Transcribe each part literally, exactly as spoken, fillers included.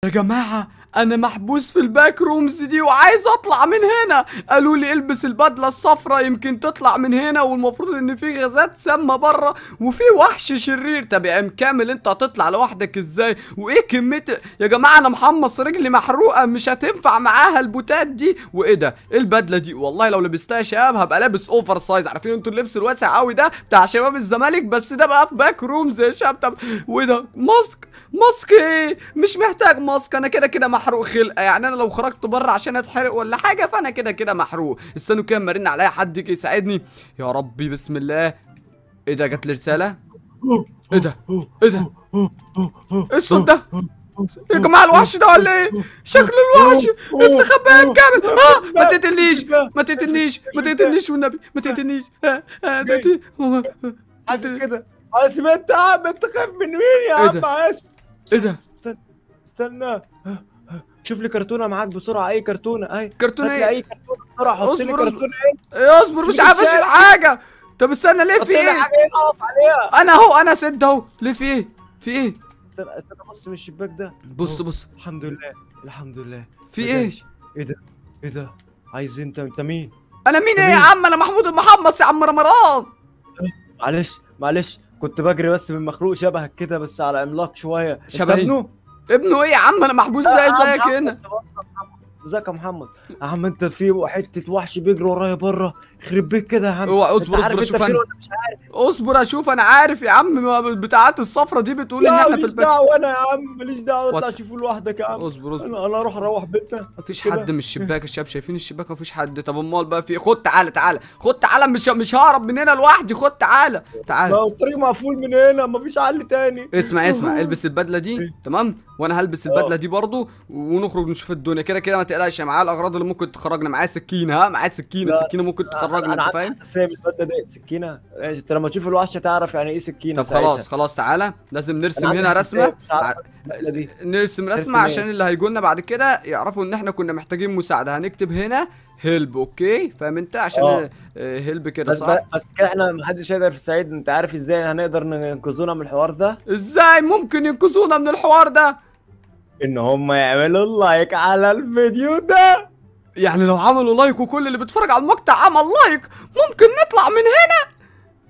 يا جماعه انا محبوس في الباك رومز دي وعايز اطلع من هنا. قالوا لي البس البدله الصفراء يمكن تطلع من هنا، والمفروض ان في غازات سامه بره وفي وحش شرير. طب يا ام كامل انت هتطلع لوحدك ازاي؟ وايه كميه يا جماعه؟ انا محمص رجلي محروقه مش هتنفع معاها البوتات دي. وايه ده؟ ايه البدله دي؟ والله لو لبستها يا شباب هبقى لابس اوفر سايز. عارفين انتوا اللبس الواسع قوي ده بتاع شباب الزمالك، بس ده بقى في باك رومز يا شباب. طب وايه ده؟ ماسك ماسك ايه؟ مش محتاج ماسك، انا كده كده محروق خلقه. يعني انا لو خرجت بره عشان اتحرق ولا حاجه فانا كده كده محروق. استنوا كده مرن عليا حد يجي يساعدني يا ربي. بسم الله. ايه ده؟ جات لي رساله. ايه ده؟ ايه ده؟ ايه الصوت ده يا جماعه؟ الوحش ده ولا ايه؟ شكل الوحش. استخبى يا كامل. اه ما تقتلنيش ما تقتلنيش ما تقتلنيش والنبي ما تقتلنيش. اه اه حاسب كده. حاسب انت يا عم، انت خايف من مين يا عم؟ حاسب. ايه ده؟ استنى استنى، شوف لي كرتونه معاك بسرعه. اي كرتونه اي كرتونه ايه؟ اي كرتونه بسرعه. حط لي كرتونه. ايه اصبر مش عارف اشيل حاجه. طب استنى ليه في ايه؟ حاجه اقف عليها. انا اهو انا سد اهو. ليه في ايه؟ في ايه؟ استنى استنى بص من الشباك ده. بص بص. الحمد لله الحمد لله. في ايه؟ ايه ده؟ ايه ده؟ عايز انت انت مين؟ انا مين ايه يا عم؟ انا محمود المحمص يا عم رمضان. معلش معلش كنت بجري بس من مخلوق شبهك كده بس على عملاق شويه. شبهي؟ ابنه؟ ابنه ايه يا عم؟ انا محبوس زي زيك هنا. ازيك يا محمد؟ يا عم انت في حته وحش بيجري ورايا بره، يخرب بيك كده يا عم. اوعى اصبر اصبر اشوف انا. اصبر اشوف انا عارف يا عم. البتاعات الصفرة دي بتقول ان احنا في البيت. ماليش دعوه انا يا عم، ماليش دعوه. اطلع شوفه لوحدك يا عم. اصبر اصبر. انا انا اروح اروح بيتنا. مفيش حد من الشباك. الشباب شايفين الشباك مفيش حد. طب امال بقى في؟ خد تعالى تعالى خد تعالى. مش مش ههرب من هنا لوحدي. خد تعالى تعالى. لو الطريق مقفول من هنا مفيش حل تاني. اسمع اسمع البس البدله دي تمام، وانا هلبس البدله دي برضو ونخرج نشوف الدنيا. كده كده ما تقلقش، معايا الاغراض اللي ممكن تخرجنا. معايا سكينه. ها معايا سكينه. سكينه ممكن تخرجنا. انت فاهم؟ انا البدله دي سكينه. انت لما تشوف الوحش تعرف يعني ايه سكينه. طب خلاص خلاص تعالى. لازم نرسم هنا رسمه. دي. نرسم رسمه عشان اللي هيجوا لنا بعد كده يعرفوا ان احنا كنا محتاجين مساعده. هنكتب هنا هيلب. اوكي فاهم انت؟ عشان اه. هيلب كده صح. بس, بس كده احنا محدش يقدر في سعيد. انت عارف ازاي هنقدر ننقذونا من الحوار ده؟ ازاي ممكن ينقذونا من الحوار ده؟ ان هم يعملوا لايك على الفيديو ده. يعني لو عملوا لايك وكل اللي بيتفرج على المقطع عمل لايك ممكن نطلع من هنا؟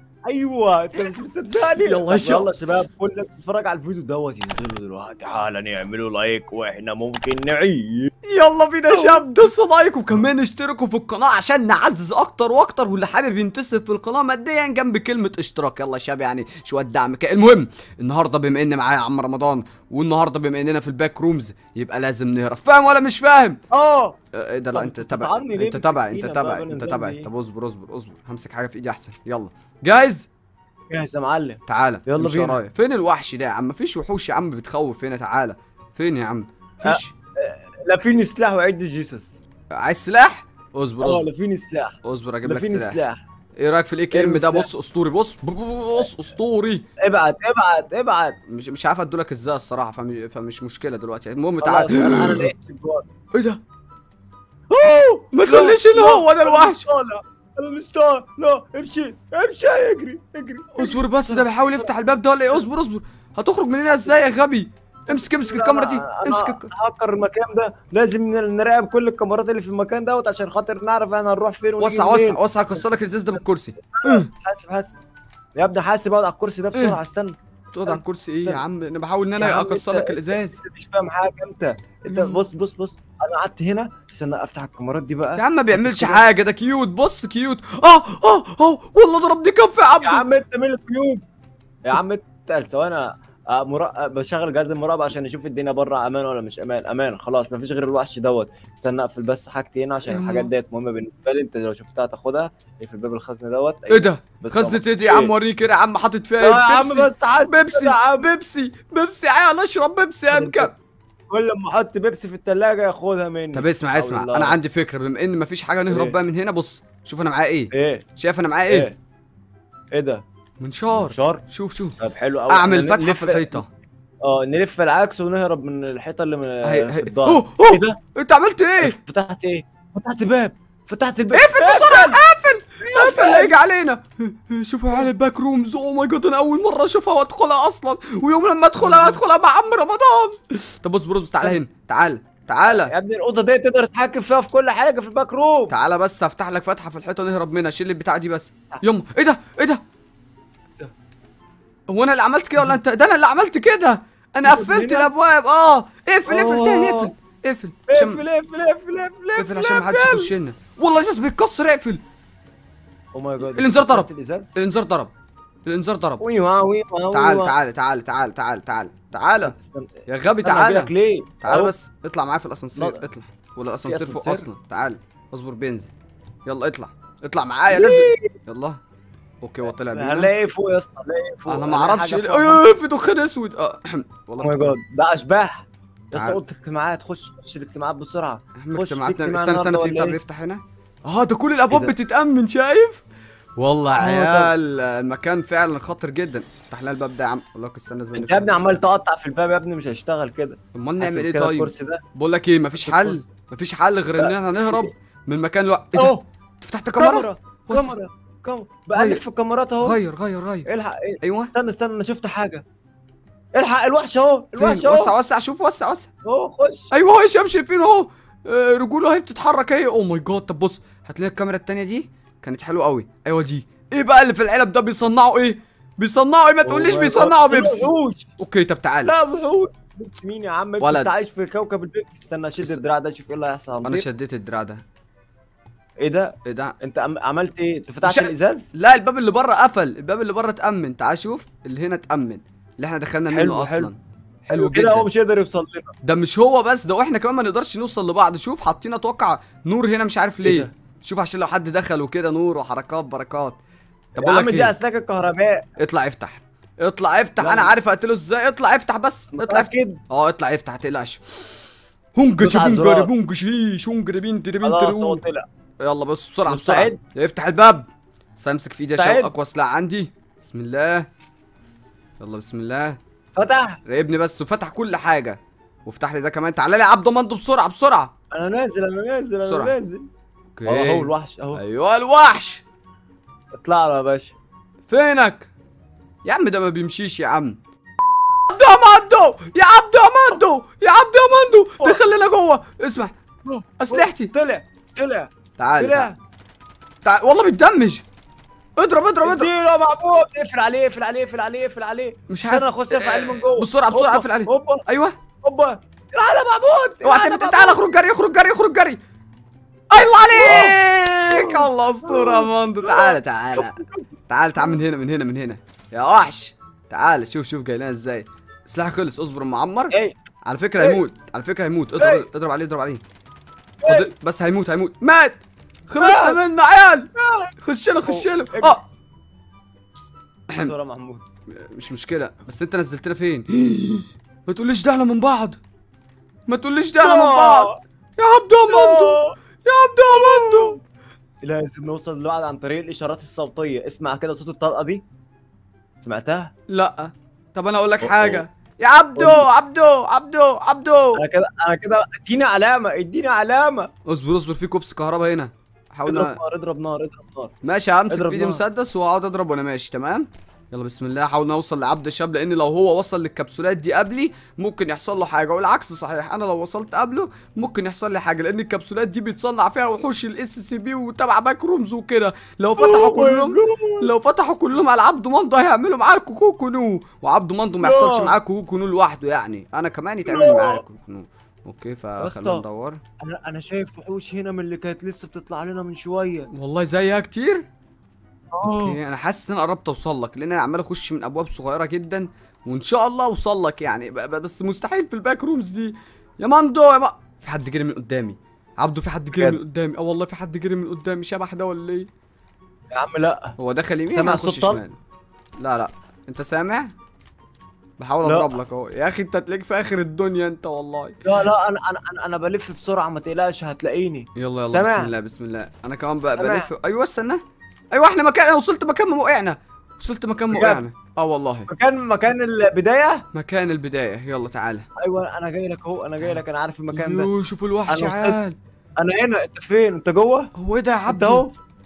ايوه انت مش مصدقني. يلا يا شباب يلا شباب كل الناس بتتفرج على الفيديو دوت ينزلوا دلوقتي. تعالى نعملوا لايك واحنا ممكن نعيش. يلا بينا يا شباب. دوسوا لايك وكمان اشتركوا في القناه عشان نعزز اكتر واكتر، واللي حابب ينتسب في القناه ماديا جنب كلمه اشتراك. يلا يا شباب يعني شويه دعم كده. المهم النهارده بما ان معايا عم رمضان، والنهارده بما اننا في الباك رومز يبقى لازم نهرب. فاهم ولا مش فاهم؟ اه ايه ده؟ لا انت تبع انت تبع انت تبع انت تبع. طب اصبر اصبر اصبر همسك حاجه في ايدي احسن. يلا جاهز؟ جاهز يا معلم. تعالى يلا بينا. ورايا. فين الوحش ده يا عم؟ مفيش وحوش يا عم بتخوف هنا. تعالى. فين يا عم؟ مفيش. أه لا فيني سلاح وعد جيسس. عايز سلاح؟ اصبر اصبر. اه لا فيني سلاح. اصبر اجيب لك سلاح. سلاح. ايه رايك في الاي كي ام ده؟ بص اسطوري. بص بص اسطوري. ابعت ابعت ابعت. مش مش عارف ادولك ازاي الصراحه، فمش, فمش مشكله دلوقتي. المهم تعالى. انا انا لقيت سجوار. ايه ده؟ ما تخليش ان هو ده الوحش. انا مش طالع. لا امشي امشي. اجري اجري. اصبر بس. ده بيحاول يفتح الباب ده ولا ايه؟ اصبر اصبر. هتخرج من هنا ازاي يا غبي؟ امسك امسك الكاميرا دي. امسك الكاميرا. هكر المكان ده. لازم نراقب كل الكاميرات اللي في المكان دوت عشان خاطر نعرف احنا هنروح فين. وسع وسع وسع. هكسر لك الازاز ده بالكرسي. حاسب حاسب يا ابني حاسب. اقعد على الكرسي ده بسرعه. استنى. تقعد على الكرسي ايه يا عم؟ انا بحاول ان انا اكسر لك الازاز. انت مش فاهم حاجه. انت انت بص بص بص. انا قعدت هنا. استنى افتح الكاميرات دي بقى. يا عم ما بيعملش حاجه. ده كيوت. بص كيوت. اه اه اه والله ضربني كف يا عبد. يا عم انت مين الكيوت يا عم؟ انت ثواني. مراقب بشغل جهاز المراقبه عشان نشوف الدنيا بره امان ولا مش امان. امان خلاص مفيش غير الوحش دوت. استنى اقفل بس حاجتي هنا عشان الحاجات ديت مهمه بالنسبه لي. انت لو شفتها تاخدها. اقفل باب الخزنه دوت. ايه ده؟ خزنه ايه دي يا عم؟ وريني كده يا عم. حاطط فيها ايه؟ يا عم بس عايز بيبسي بيبسي بيبسي. عيال اشرب بيبسي يا امكان. كل ما احط بيبسي في الثلاجه ياخدها مني. طب اسمع اسمع انا عندي فكره. بما ان مفيش حاجه نهرب بقى من هنا. بص شوف انا معايا ايه. ايه شايف انا معايا ايه؟ ايه ايه ده؟ منشار. منشار. شوف شوف. طب حلو قوي. اعمل فتحه في الحيطه. اه نلف العكس ونهرب من الحيطه اللي من هي في هي. الظهر. اوه ايه اوه ده؟ انت عملت ايه؟ فتحت ايه؟ فتحت باب. فتحت الباب. اقفل بسرعه. اقفل اقفل لا يجي علينا. شوفوا يا عيال الباك رومز، اوه ماي جاد انا اول مره اشوفها وادخلها اصلا، ويوم لما ادخلها ادخلها مع عم رمضان. طب بص بص تعالى هنا، تعالى تعالى يا ابني الاوضه دي تقدر تتحكم فيها في كل حاجه في الباك روم. تعالى بس هفتح لك فتحه في الحيطه نهرب منها. شيل البتاعه دي بس. يما ايه ده ايه ده؟ هو انا اللي عملت كده ولا انت؟ ده انا اللي عملت كده، انا قفلت الابواب. اه اقفل اقفل تاني، اقفل اقفل اقفل اقفل اقفل اقفل اقفل عشان ما حدش يخش لنا. والله الازاز بيتكسر. اقفل. او ماي جاد الانذار ضرب، الازاز. الانذار ضرب، الانذار ضرب. وي وا وي وا تعال تعال تعال تعال تعال تعال تعال يا غبي تعال ليه؟ تعال أهو. بس اطلع معايا في الاسانسير. لا. اطلع ولا الاسانسير فوق أسانسير؟ اصلا. تعال اصبر بينزل. يلا اطلع اطلع معايا لازم. يلا اوكي هو طلع بينا. هنلاقي ايه فوق يا اسطى؟ هنلاقي ايه فوق؟ انا ما اعرفش هنلاقي ايه. حاجة فوق. ايه في دخان اسود. اه والله او ماي جاد ده اشباح يا اسطى. تعال. اوضه اجتماعات، خش خش الاجتماعات بسرعه. احنا خش في اجتماعاتنا. اجتماع استنى استنى، النهارده في ولا بتاع إيه؟ بيفتح هنا. اه ده كل الابواب ده؟ بتتأمن. شايف؟ والله آه، عيال المكان فعلا خطر جدا. افتح لنا الباب ده يا عم. اقول لك استنى لازم انت يا ابني عمال تقطع في الباب يا ابني، مش هيشتغل كده. امال نعمل حاسب ايه كده طيب؟ الكرسي ده. بقول لك ايه، مفيش حل، الكرسي. مفيش حل غير ان احنا نهرب من مكان الوقت. ايه ده؟ اهو انت فتحت كاميرا؟ كاميرا وسع. كاميرا كاميرا بقلب في الكاميرات اهو. غير غير غير. الحق إيه؟ ايوه استنى استنى انا شفت حاجه. الحق الوحش اهو، الوحش فين؟ وسع اهو وسع شوف وسع وسع. اهو. خش. ايوه اهو هشام شايفين اهو. آه، رجوله اهي بتتحرك اهي. اوه ماي جاد. طب بص هتلاقي الكاميرا التانية دي كانت حلوه قوي. ايوه دي. ايه بقى اللي في العلب ده؟ بيصنعوا ايه؟ بيصنعوا ايه؟ ما تقوليش Oh my بيصنعوا God. بيبسي. وحوش. اوكي طب تعالى. لا وحوش. بيبسي مين يا عم؟ انت ولد. انت عايش في كوكب البيبسي. استنى اشد الدراع ده اشوف ايه اللي هيحصل. انا هنطير. شديت الدراع ده. ايه ده؟ ايه ده؟ انت عم- عملت ايه؟ انت فتحت مش- الازاز؟ لا الباب اللي بره قفل. الباب اللي بره اتأمن. تعال شوف اللي هنا اتأمن، اللي احنا دخلنا منه حلو، اصلا. حلو. حلو كده هو جدا. مش هيقدر يوصل لنا. ده مش هو بس، ده واحنا كمان ما نقدرش نوصل لبعض. شوف حاطين اتوقع نور هنا مش عارف إيه ليه. ده؟ شوف عشان لو حد دخل وكده نور وحركات بركات. طب يا بقول عم لك دي ايه، اسلاك الكهرباء. اطلع افتح اطلع افتح. لا، انا لا. عارف اقتله ازاي. اطلع افتح بس. اطلع افتح. متأكد؟ اه اطلع افتح متقلقش. هونجش دوس على بونجر الزرار. بونجش هيش هونجر بين تري بين خلاص هو تري. طلع. يلا بص بسرعه بسرعه. مستعد؟ افتح الباب. بس امسك في ايدي عشان مستعد؟ اقوى سلاح عندي. بسم الله. يلا بسم الله. فتح. راقبني بس. وفتح كل حاجه. وافتح لي ده كمان. تعالى لي يا عبده مندو بسرعه بسرعه. انا نازل انا نازل بسرعة. انا نازل. اوكي اهو اهو الوحش اهو. ايوه الوحش. اطلع له يا باشا. فينك يا عم؟ ده ما بيمشيش يا عم. عبده يا مندو يا عبده يا مندو يا عبده يا مندو دخلنا جوه. اسمع اسلحتي. طلع طلع تعال طلع. تعال تعال. والله بيتدمج. اضرب اضرب اضرب. اديله يا محمود. اقفل عليه اقفل عليه اقفل عليه اقفل عليه. مش عارف. استنى اخش اقفل عليه من جوه. بسرعه بسرعه هوبا، اقفل عليه. هوبا ايوه هوبا. تعالى يا محمود. اوعى تعالى يا تبت- تعال محمود. اخرج جري اخرج جري اخرج جري. الله عليك. الله اسطوره يا مندو. تعالى تعالى تعال تعال من هنا من هنا من هنا يا وحش. تعال شوف شوف جاي لنا ازاي. سلاحي خلص. اصبر ام معمر. ايه على فكره إيه؟ هيموت. على فكره هيموت. إيه؟ اضرب اضرب عليه اضرب عليه. فاضل بس هيموت هيموت. مات. خلصنا منه عيال. خش له خش له. إيه؟ اه بسرعة يا محمود. مش مشكله. بس انت نزلتنا فين؟ ما تقوليش دهنا من بعض. ما تقوليش دهنا من بعض يا عبدو يا مندو يا عبدو يا مندو. لازم نوصل لبعض عن طريق الاشارات الصوتيه. اسمع كده صوت الطلقه دي. سمعتها؟ لا طب انا اقول لك أوه. حاجه يا عبدو قول لي. عبدو عبدو عبدو. انا كده انا كده اديني علامه اديني علامه. اصبر اصبر في كوبس كهرباء هنا. حاول اضرب أ- نار اضرب نار اضرب نار. ماشي همسك اضرب في ايدي نار. مسدس واقعد اضرب وانا ماشي تمام. يلا بسم الله. حاول نوصل لعبد الشاب لان لو هو وصل للكبسولات دي قبلي ممكن يحصل له حاجه، والعكس صحيح. انا لو وصلت قبله ممكن يحصل لي حاجه لان الكبسولات دي بيتصنع فيها وحوش الاس سي بي وتبع باك رومز وكده. لو فتحوا Oh my كلهم God. لو فتحوا كلهم على عبده مندو هيعملوا معاه كوكو نو. وعبده مندو ما يحصلش لا. معاه كوكو نو لوحده يعني. انا كمان يتعمل لا. معاه كوكو نو. اوكي اسطى. فخلينا ندور. انا انا شايف وحوش هنا من اللي كانت لسه بتطلع لنا من شويه. والله زيها كتير. اه اوكي انا حاسس ان انا قربت اوصل لك لان انا عمال اخش من ابواب صغيره جدا وان شاء الله اوصل لك يعني. ب- ب- بس مستحيل في الباك رومز دي يا مندو يا ما. في حد جري من قدامي عبده. في حد جري بجد؟ من قدامي. اه والله في حد جري من قدامي. شبح ده ولا ايه؟ يا عم لا. هو دخل يمين سامع هنخش صوت طلق؟ شمال. لا لا انت سامع؟ بحاول لا. اضرب لك اهو يا اخي. انت تلاقيك في اخر الدنيا انت والله. لا لا انا انا انا, أنا بلف بسرعه ما تقلقش هتلاقيني. يلا يلا سامع؟ بسم الله بسم الله. انا كمان ب- سامع؟ بلف. ايوه استنى. ايوه احنا مكان. انا وصلت مكان ما وقعنا. وصلت مكان ما بجد؟ وقعنا. اه والله مكان مكان البدايه. مكان البدايه. يلا تعالى. ايوه انا جاي لك اهو انا جاي لك انا عارف المكان ده. يوه شوف الوحش يا أنا وصلت. عيال. انا هنا انت فين انت جوه؟ هو ايه ده يا انت عبده؟ اهو.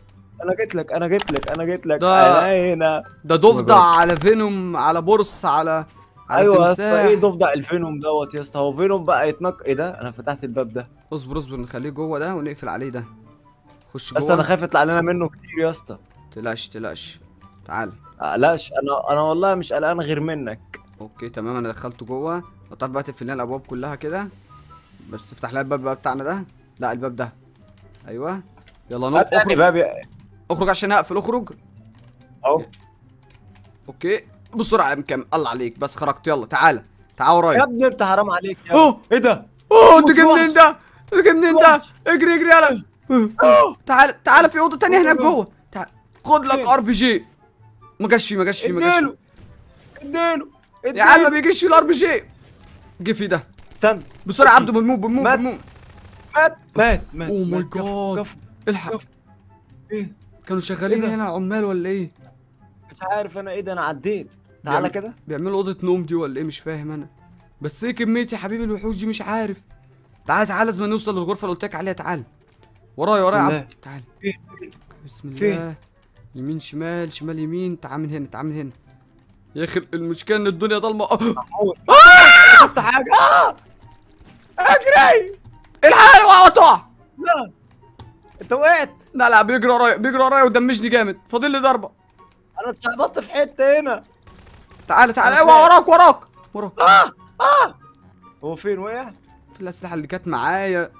انا جيت لك انا جيت لك انا جيت لك ده- انا هنا. ده ضفدع على فينوم على بورس على على ايوه يا اسطى، تمساح. ايه ضفدع الفينوم دوت يا اسطى؟ هو فينوم بقى يتنق؟ ايه ده؟ انا فتحت الباب ده. اصبر اصبر نخليه جوه ده ونقفل عليه ده. خش بس انا جوه. خايف يطلع لنا منه كتير يا اسطى. تقلقش تقلقش. تعال. قلقش، انا انا والله مش قلقان غير منك. اوكي تمام انا دخلته جوه. تعرف بقى تقفل لنا الابواب كلها كده. بس افتح لنا الباب بقى بتاعنا ده. لا الباب ده. ايوه. يلا نط هات تاني اخرج. باب يا- اخرج عشان اقفل اخرج. اهو. اوكي بسرعه يا مكمل. الله عليك بس خرجت. يلا تعالى تعال يا ورايا. ابني انت حرام عليك يا أوه. ابني. ايه ده؟ اوه انت موت جاي منين وحش. ده؟ انت جاي منين ده؟ وحش. اجري اجري يلا. أوه. تعال تعال في اوضه تانية هناك أوه. جوه. تعال خد لك فين؟ ار بي جي. ما جاش فيه ما جاش فيه ما جاش اديله فيه. اديله يا عم ما اديله. بيجيش فيه الار بي جي. جه فيه ده. استنى بسرعه يا عبده بالموف بالموف مات. بالموف. مات مات مات اوه ماي مات. كف- جاد. كف. الحق. كف. ايه؟ كانوا شغالين إيه ده؟ هنا عمال ولا ايه؟ مش عارف انا ايه ده، انا عديت. تعالى بيعمل- كده. بيعملوا اوضه نوم دي ولا ايه؟ مش فاهم انا. بس ايه كميه يا حبيبي الوحوش دي؟ مش عارف. تعال تعال لازم نوصل للغرفه اللي قلت لك عليها. تعال ورايا ورايا يا بالله. عبد. تعال. فين؟ بسم الله. فين؟ يمين شمال شمال يمين. تعال من هنا تعال من هنا. يا اخي المشكله ان الدنيا ضلمه. آه. محمود شفت حاجه؟ اه اجري. الحق اوعى تقع. لا انت وقعت. لا لا بيجري ورايا بيجري ورايا ودمجني جامد. فاضل لي ضربه. انا اتشعبطت في حته هنا. تعال تعال أنا اوعى فاهم. وراك وراك وراك. اه اه هو فين وقع؟ في الاسلحه اللي كانت معايا.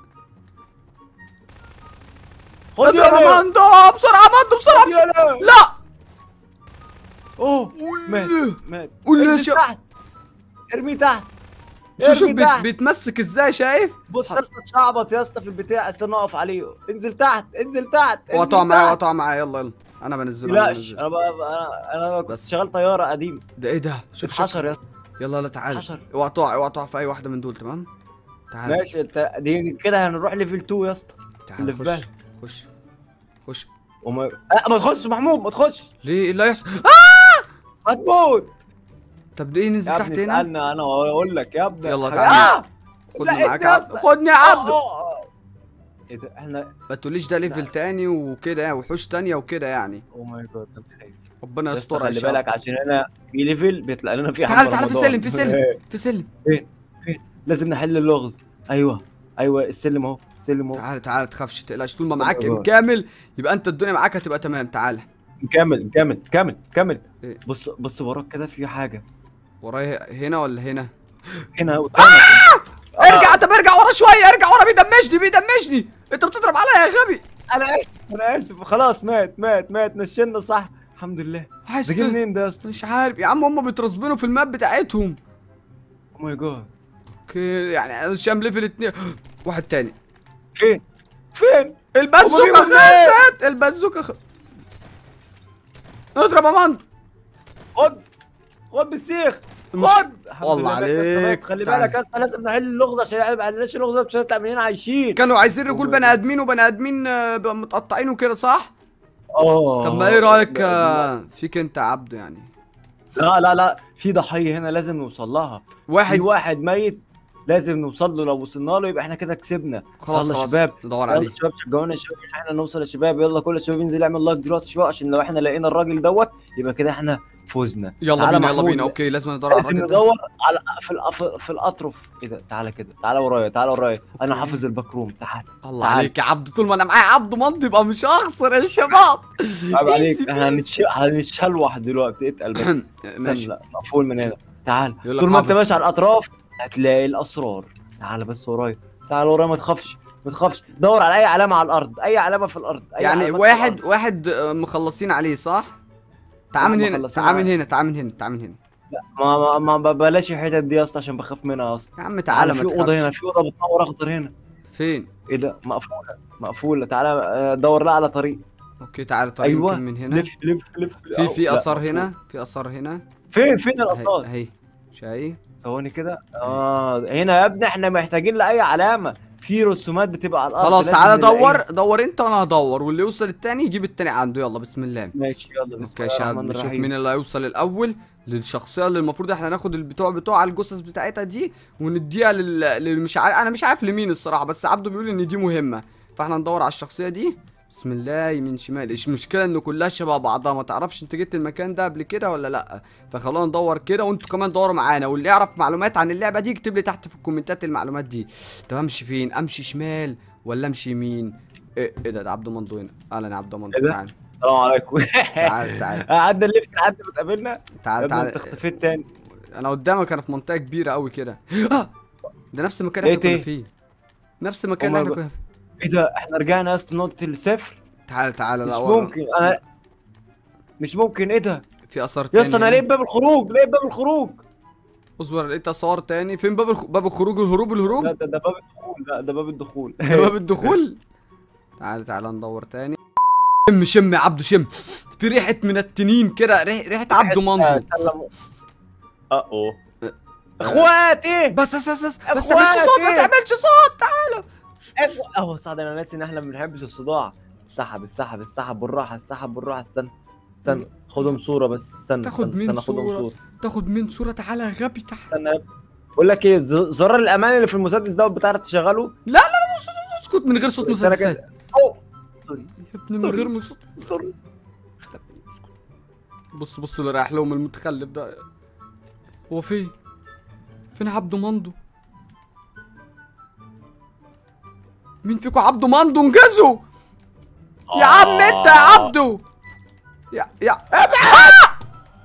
خد اضرب يا يلا ماندو بسرعه ماندو خد بسرعه. يلا. لا اوه مات مات. قول لي يا ارمي شب- تحت. ارمي تحت. شوف شوف ارمي بيت تحت. بيتمسك ازاي شايف؟ بص يا اسطى اتشعبط يا اسطى في البتاع. استنى اقف عليه. انزل تحت انزل تحت. اوعى انزل تقع معايا اوعى تحت. تقع معايا. يلا يلا انا بنزله انا تقلقش، بنزله. انا بقى انا انا كنت بس. شغال طياره قديم. ده ايه ده؟ شوف شوف. اتحشر يا اسطى. يلا يلا تعال. حشر. اوعى تقع اوعى تقع في اي واحده من دول. تمام تعال. ماشي انت دي كده هنروح ليفل اتنين يا اسطى. تعال اللي في خش بالك. خش خش. وما أه ما تخش محمود ما تخش. ليه ايه اللي هيحصل؟ آه! هتموت. طب ليه ننزل يا تحت ابني هنا؟ اسالني انا واقول لك يا ابني. يلا حاجة- تعالى. آه! خدني ساعدني معاك يا يا اسطى. عبد. خدني يا آه، عبد. آه، آه. ايه ده احنا؟ ما تقوليش ده ليفل تاني وكده يعني وحوش تانية وكده يعني. او ماي جاد انا خايف. ربنا يا اسطى يستر خلي بالك عشان هنا في ليفل بيطلع لنا فيه تعال حمد تعال في رمضان. سلم في سلم في سلم. فين فين؟ لازم نحل اللغز. ايوه ايوه السلم اهو السلم اهو. تعال تعال تخافش تقلقش. طول ما معاك الله. كامل يبقى انت الدنيا معاك هتبقى تمام. تعال. كمل كمل كمل كمل. إيه؟ بص بص وراك كده في حاجه. ورايا هنا ولا هنا؟ هنا قدامك. ارجع طب ارجع ورا شويه. ارجع ورا بيدمجني بيدمجني. انت بتضرب عليا يا غبي. انا اسف انا اسف خلاص. مات مات مات نشلنا صح. الحمد لله. عايز ده جه ت- منين ده يا اسطى؟ مش عارف يا عم. هم بيترسبنوا في الماب بتاعتهم. او ماي جاد. اوكي يعني انا شام ليفل اتنين. واحد تاني. فين فين؟ البازوكا هما بيجوا منين؟ خلصت. البازوكا خ... اضرب يا ماندو. خد خد بالسيخ. المش- خد. الحمد والله لله يا اسطى مات. عليك. خلي تعال. بالك يا اسطى لازم نحل اللغز عشان ما عندناش اللغز مش هنطلع من هنا عايشين. كانوا عايزين رجول والله. بني ادمين وبني ادمين آه، بقى متقطعين وكده صح؟ اه طب ما ايه رايك لا آه، فيك انت يا عبده يعني؟ لا لا لا في ضحيه هنا لازم نوصل لها. واحد. في واحد ميت لازم نوصل له. لو وصلنا له يبقى احنا كده كسبنا. خلاص يلا خلاص شباب ندور يلا عليه. شباب شجعونا يا شباب ان احنا نوصل يا شباب. يلا كل الشباب ينزل يعمل لايك دلوقتي يا شباب عشان لو احنا لقينا الراجل دوت يبقى كده احنا فزنا. يلا تعالى بينا يلا محمود. بينا. اوكي لازم ندور على لازم الراجل ده. ندور على في الأف... في الاطرف. ايه ده؟ تعالى كده تعالى ورايا تعالى ورايا. انا أوكي. حافظ الباك روم. تعالى الله تعال. عليك يا عبده. طول ما انا معايا عبده ماضي يبقى مش هخسر يا شباب. عيب عليك. Easy احنا peasy. هنتش... هنتشلوح دلوقتي. اتقل بس. ماشي. لا مقفول من هنا. تعال يقول لك طول ما انت حافظ. ماشي على الاطراف هتلاقي الاسرار. تعال بس ورايا تعال ورايا ما تخافش ما تخافش. دور على اي علامه على الارض. اي علامه في الارض. أي يعني علامات في واحد الأرض. واحد آه، مخلصين عليه صح؟ تعال من لا، هنا مخلصين تعال من عليه. هنا تعال من هنا تعال من هنا. ما ما ما بلاش الحتت دي يا اسطى عشان بخاف منها يا اسطى. يا عم تعالى ما في اوضه هنا تخافش. في اوضه بتنور اخضر هنا. فين؟ ايه ده؟ مقفوله مقفوله. تعالى آه، دور لها على طريق. اوكي تعالى طريق ايوه يمكن من هنا. لف لف لف في في لا، اثار مقفول. هنا في اثار هنا. فين فين اهي الاثار؟ اهي شايف؟ ثواني كده. اه هنا يا ابني احنا محتاجين لاي علامه. في رسومات بتبقى على الارض. خلاص لازم تعالى نلاقيها. دور دور انت وانا هدور واللي يوصل التاني يجيب التاني عنده. يلا بسم الله. ماشي يلا بسم اوكي يا الله شباب الرحمن نشوف الرحيم. مين اللي هيوصل الاول للشخصيه اللي المفروض احنا ناخد البتوع بتوع على الجثث بتاعتها دي ونديها لل... لل... مش عارف انا مش عارف لمين الصراحه بس عبده بيقول ان دي مهمه فاحنا ندور على الشخصيه دي. بسم الله. يمين شمال. ايش المشكله انه كلها شبه بعضها؟ ما تعرفش انت جيت المكان ده قبل كده ولا لا؟ فخلونا ندور كده وانتوا كمان دوروا معانا، واللي يعرف معلومات عن اللعبه دي يكتب لي تحت في الكومنتات المعلومات دي. طب امشي فين؟ امشي شمال ولا امشي يمين؟ ايه ايه ده؟ ده عبده مندو هنا. اهلا يا عبده مندو. تعال السلام عليكم. تعال تعال قعدنا نلف لحد ما اتقابلنا. تعال تعال. انت اختفيت تاني. انا قدامك، انا في منطقه كبيره قوي كده. آه! ده نفس المكان ايه اللي احنا كنا ايه؟ فيه. نفس المكان اللي احنا كنا فيه. ايه ده؟ احنا رجعنا يا اسطى نقطة الصفر. تعال تعال. لا مش والله. ممكن، انا مش ممكن. ايه ده في اثار يا تاني اسطى؟ انا هنا. لقيت باب الخروج، لقيت باب الخروج. اصبر، لقيت اثار تاني. فين باب الخ... باب الخروج؟ الهروب الهروب. لا ده ده باب الدخول، لا ده باب الدخول. ده باب الدخول. تعال تعال ندور تاني. شم شم يا عبدو شم. في ريحة من التنين كده، ريح... ريحة عبدو مندو. سلم. اه اوه اخواتي. بس بس بس بس ما أخواتي. تعملش صوت، ما تعملش صوت. تعالى. أخو- اهو صعد. انا ناسي ان احنا ما بنحبش الصداع. السحب السحب السحب بالراحه، السحب بالراحه. استنى استنى خدهم صوره بس. استنى تاخد استنى مين استنى خدهم صورة؟ صوره. تاخد مين صورة؟ تعالى يا غبي تعالى. استنى بقول لك ايه، ز- زرار الامان اللي في المسدس دوت بتعرف تشغله؟ لا لا لا، اسكت من غير صوت استنى مسدسات. كده. اوه سوري يا ابني من غير صوت. سوري. بص بص اللي رايح لهم المتخلف ده. هو فين؟ فين عبدو مندو؟ مين فيكم عبدو مندو؟ انجزوا يا عم انت يا عبدو. يا يا آه!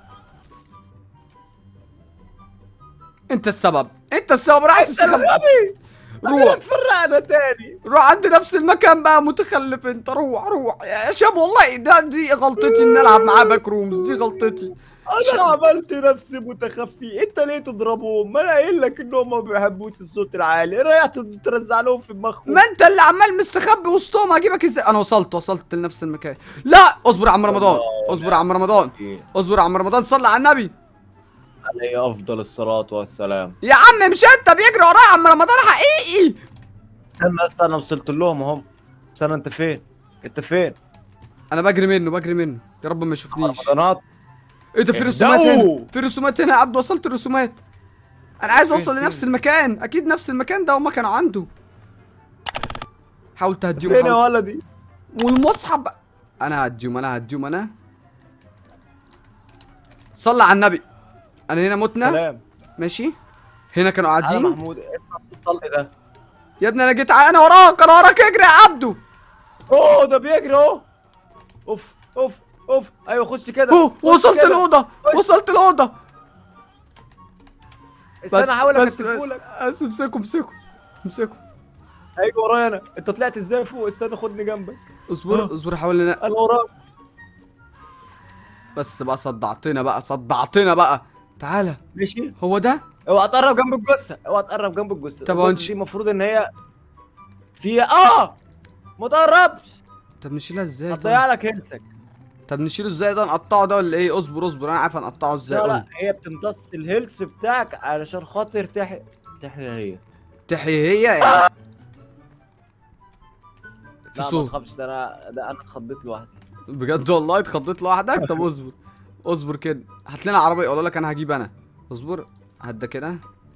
انت السبب، انت السبب. راح تستخبى. روح فرقنا تاني. روح عند نفس المكان بقى متخلف انت. روح روح يا شاب. والله ده دي غلطتي ان العب معاه باك رومز. دي غلطتي. انا عملت نفسي متخفي. انت ليه تضربهم؟ ما انا قايل لك انهم ما بيحبوش الصوت العالي. ريحت ترزع لهم في دماغهم. ما انت اللي عمال مستخبي وسطهم. هجيبك ازاي؟ انا وصلت وصلت لنفس المكان. لا اصبر يا عم رمضان، اصبر يا عم رمضان، اصبر يا عم رمضان. صلي على النبي عليه افضل الصلاه والسلام. يا عم. مش انت بيجري ورايا يا عم رمضان حقيقي؟ استنى استنى وصلت لهم اهم. استنى انت فين؟ انت فين؟ انا بجري منه بجري منه. يا رب ما يشوفنيش. رمضانات. ايه ده؟ في رسومات هنا، في رسومات هنا يا عبد. وصلت الرسومات. انا عايز اوصل لنفس المكان. اكيد نفس المكان ده هما كانوا عنده. حاول تهديهم. فين يا ولدي؟ والمصحف. انا هديهم انا هديهم انا. صلى على النبي. انا هنا متنا. سلام. ماشي. هنا كانوا على قاعدين. محمود اسمع الصوت الطلق ده. يا ابني انا جيت ع- انا وراك انا وراك. اجري يا عبدو. اوه ده بيجري اهو. اوف اوف اوف. ايوه خش كده. اوه خش وصلت كده. الاوضه. خش. وصلت الاوضه. استنى احاول بس اكتفه بس لك. بس امسكوا امسكوا امسكوا. هيجي ورايا انا. انت طلعت ازاي فوق؟ استنى خدني جنبك. اصبر آه. اصبر. حاول لنا. انا وراك. بس بقى صدعتنا بقى صدعتنا بقى. تعالى. ماشي. هو ده. اوعى تقرب جنب الجثه، اوعى تقرب جنب الجثه. طب الجثة هنش- دي المفروض ان هي فيها اه ما تقربش. طب نشيلها ازاي؟ هتضيع طيب؟ لك هلسك. طب نشيله ازاي ده؟ نقطعه ده ولا ايه؟ اصبر اصبر. انا عارف هنقطعه ازاي. لا قول. لا هي بتمتص الهيلث بتاعك علشان خاطر تحيا. تحيا هي. تحيي هي يعني. في لا ما صوت. تخافش. ده انا ده انا اتخضيت لوحدي. بجد والله اتخضيت لوحدك؟ طب اصبر اصبر كده. هات لنا عربيه. اقول لك انا هجيب انا. اصبر. هدى كده.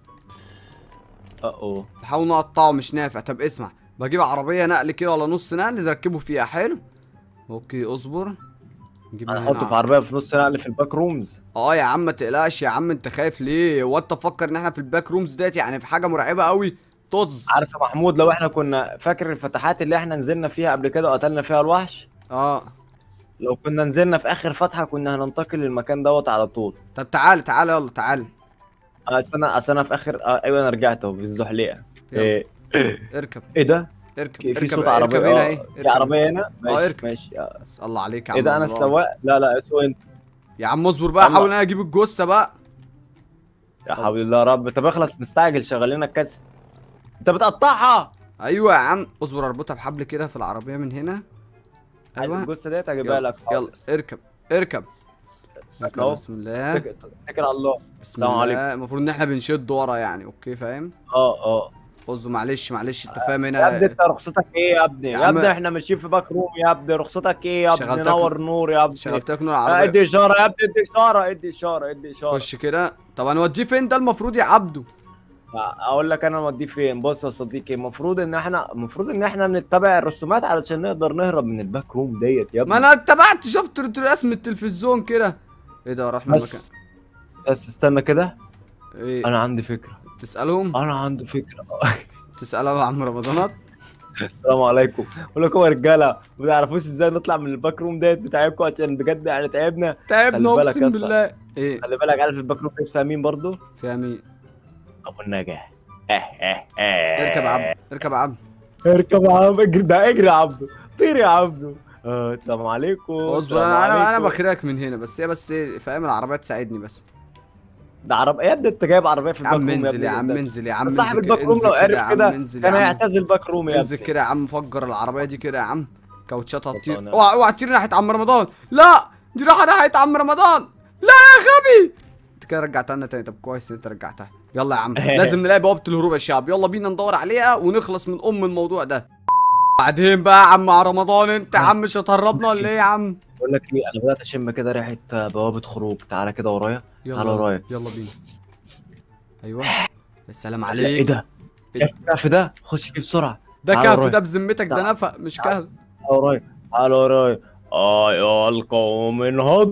اه اوه. بحاول نقطعه مش نافع. طب اسمع، بجيب عربيه نقل كده ولا نص نقل نركبه فيها. حلو. اوكي اصبر. نجيب من هنا هنحطه في عربيه في نص نقل في الباك رومز. اه يا عم ما تقلقش يا عم. انت خايف ليه؟ هو انت تفكر ان احنا في الباك رومز ديت يعني في حاجه مرعبه قوي؟ طز. عارف يا محمود، لو احنا كنا فاكر الفتحات اللي احنا نزلنا فيها قبل كده وقتلنا فيها الوحش، اه. لو كنا نزلنا في اخر فتحه كنا هننتقل للمكان دوت على طول. طب تعال تعال يلا تعال. اه استنى اصل انا في اخر آه ايوه انا رجعت اهو في الزحليقه. يلا. ايه اركب ايه ده؟ اركب في اركب صوت عربيه. اركب هنا اه ايه. في اركب. عربيه هنا. ماشي اركب. ماشي. اه. بس الله عليك يا عم. ايه ده؟ انا رمضان. السواق؟ لا لا اسوق انت. يا عم اصبر بقى. يلا. حاول انا اجيب الجثه بقى. يا حول الله يا رب. طب اخلص مستعجل شغل لنا الكاسه. انت بتقطعها. ايوه يا عم اصبر. اربطها بحبل كده في العربيه من هنا. عايز ايوه. الجثه ديت اجيبها يلا لك. يلا اركب اركب. اهو. بسم الله. اتكل اتكل على الله. بسم السلام عليكم. الله. المفروض ان احنا بنشد ورا يعني. اوكي فاهم. اه اه. اصبر معلش معلش. انت فاهم يا ابني هنا. انت رخصتك ايه يا ابني؟ يا يا عم- ابني احنا ماشيين في باك روم يا ابني. رخصتك ايه يا ابني؟ شغلتك- نور نور يا ابني. شغلت لك نور آه، العربيه. ادي اشاره يا ابني. ادي اشاره ادي اشاره ادي اشاره. خش كده. طب هنوديه فين ده المفروض يا عبدو؟ اقول لك انا موديه فين. بص يا صديقي، المفروض ان احنا المفروض ان احنا نتبع الرسومات علشان نقدر نهرب من الباك روم ديت يا ما ابني. انا اتبعت، شفت رسم التلفزيون كده. ايه ده، رحنا المكان. بس بس استنى كده، ايه؟ انا عندي فكره. تسألهم؟ انا عندي فكره. تسألهم يا عم رمضانات. السلام عليكم. بقول لكم يا رجاله، ما تعرفوش ازاي نطلع من الباك روم ديت بتاعكم عشان بجد يعني تعبنا. تعبنا خلي بالك يا اقسم اسطى، بالله. ايه؟ خلي بالك، عارف الباك روم ديت فيها مين برضه؟ فيها مين؟ ابو النجاه. اه اه اه. اركب يا عبد، اركب يا عبد. اركب يا عم، اجري ده، اجري يا عبدو، طير يا عبدو. آه، السلام عليكم. اصبر، السلام انا انا انا عليكم. بخرجك من هنا، بس هي بس ايه، فاهم، العربيه تساعدني بس. ده عربيه يا ابني، انت جايب عربيه في يا الباك عم روم يا انزل ابني يا عم، ده- انزل يا عم، ده صاحب انزل كده، الباك روم انزل لو كده عرف يا عم، كده انزل يا كان عم. هيعتزل باك روم يا انزل ابني. كده يا عم، فجر العربيه دي كده يا عم. كاوتشاتها تطير. اتفضل. اوعى اوعى تطير ناحيه عم رمضان، لا دي رايحه ناحيه عم رمضان، لا يا غبي. انت كده رجعتها لنا تاني، طب كويس ان انت رجعتها. يلا يا عم، لازم نلاقي بوابه الهروب يا شباب، يلا بينا ندور عليها ونخلص من ام الموضوع ده. بعدين بقى يا عم رمضان، انت يا عم مش هتهربنا ولا ايه يا عم؟ بقول لك ايه، انا بدات اشم كده ريحه بوابه خروج. تعالى كده ورايا، تعالى يلا ورايا. يلا بينا. ايوه. يا سلام لا، ايه عليك. ده؟ شايف الكهف ده؟ خش فيه بسرعه. ده تعالى كهف ورايا. ده بذمتك، ده تعال- نفق مش كهف. تعالى ورايا، تعالى ورايا. ايها القوم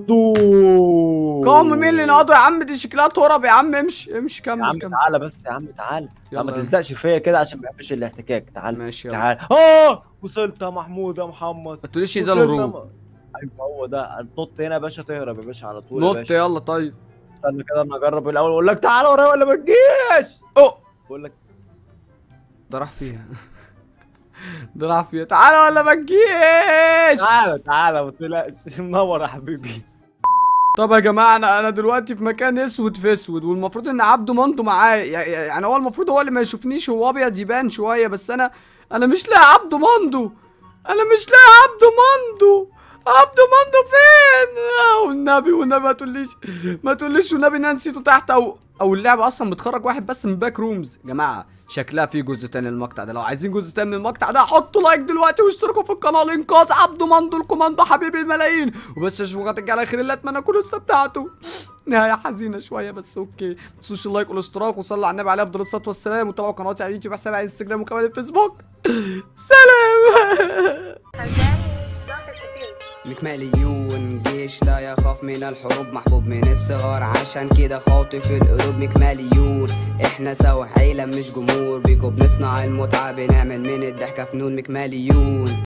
انهضوا. قوم مين اللي نقضوا يا عم؟ دي شكلها تراب يا عم، امشي امشي، يا كمل عم كمل. تعالى بس يا عم، تعالى. يلا ما يلا. تلزقش فيا كده عشان ما بحبش الاحتكاك. تعالى ماشي يلا. تعالى. اه، وصلت يا محمود يا محمد. ما تقوليش إيه ده وصلنا الهروب. م- ايوه هو ده. نط هنا يا باشا، تهرب يا باشا على طول يا نط باشا. يلا طيب. استنى كده، انا اجرب الاول واقول لك تعالى ورايا ولا ما تجيش. اوه، بقول لك ده راح فيها. ده راح فيها، تعالى ولا ما تجيش. تعالى تعالى، ما تقلقش. منور يا حبيبي. طب يا جماعه، انا انا دلوقتي في مكان اسود في اسود، والمفروض ان عبده مندو معايا، يعني هو المفروض هو اللي ما يشوفنيش، هو ابيض يبان شويه، بس انا انا مش لاقي عبده مندو. انا مش لاقي عبده مندو. عبده مندو فين؟ آه، والنبي والنبي ما تقوليش، ما تقوليش والنبي ان انا نسيته تحت، او او اللعبه اصلا بتخرج واحد بس من باك رومز. يا جماعه شكلها في جزء تاني للمقطع ده، لو عايزين جزء تاني من المقطع ده حطوا لايك دلوقتي واشتركوا في القناه. انقاذ عبده مندو الكوماندو حبيبي الملايين. وبس اشوفكم على خير الله، اتمنى تكونوا استمتعتوا. نهايه حزينه شويه بس اوكي. ما تنسوش اللايك والاشتراك وصلوا على النبي عليه افضل الصلاه والسلام، وتابعوا قناتي على اليوتيوب، حسابي على الانستجرام وكمان الفيسبوك. سلام. مكماليون جيش لا يخاف من الحروب، محبوب من الصغار عشان كده خاطف القلوب. مكماليون احنا سوا عيلة مش جمهور، بيكو بنصنع المتعة، بنعمل من الضحكة فنون. مكماليون.